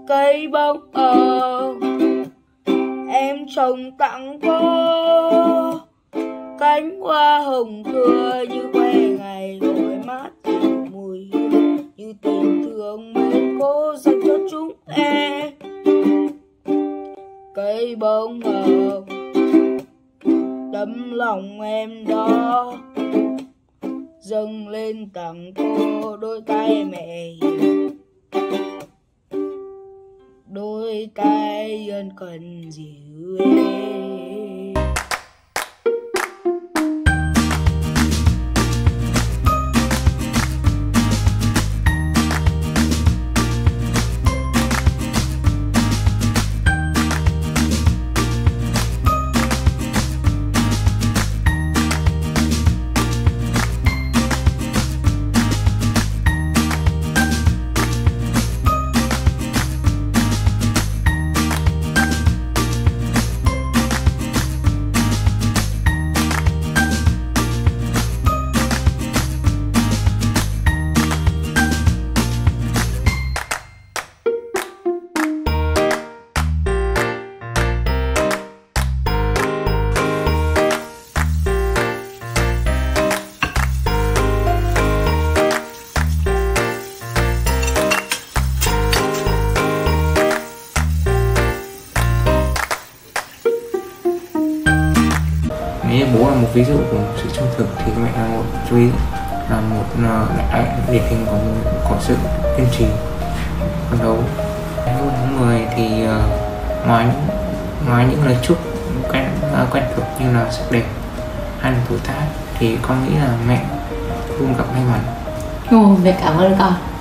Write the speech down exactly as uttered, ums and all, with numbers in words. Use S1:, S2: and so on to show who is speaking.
S1: cây bông ở em trồng tặng cô, cánh hoa hồng thưa như khoe ngày gọi mát dịu mùi hương, như tình thương mến cô dành cho chúng em. Cây bông hồng tấm lòng em đó, dâng lên tặng cô đôi tay mẹ hiền, đôi tay ân cần dịu êm.
S2: Nếu bố là một ví dụ của sự trung thực thì mẹ là một ví là một mẹ điển hình của một có sự kiên trì phấn đấu. Hôm tháng mười thì uh, nói nói những lời chúc quen uh, quen thuộc như là sắc đẹp hay là tuổi tác thì con nghĩ là mẹ luôn gặp may mắn.
S3: Ồ, mẹ cảm ơn con.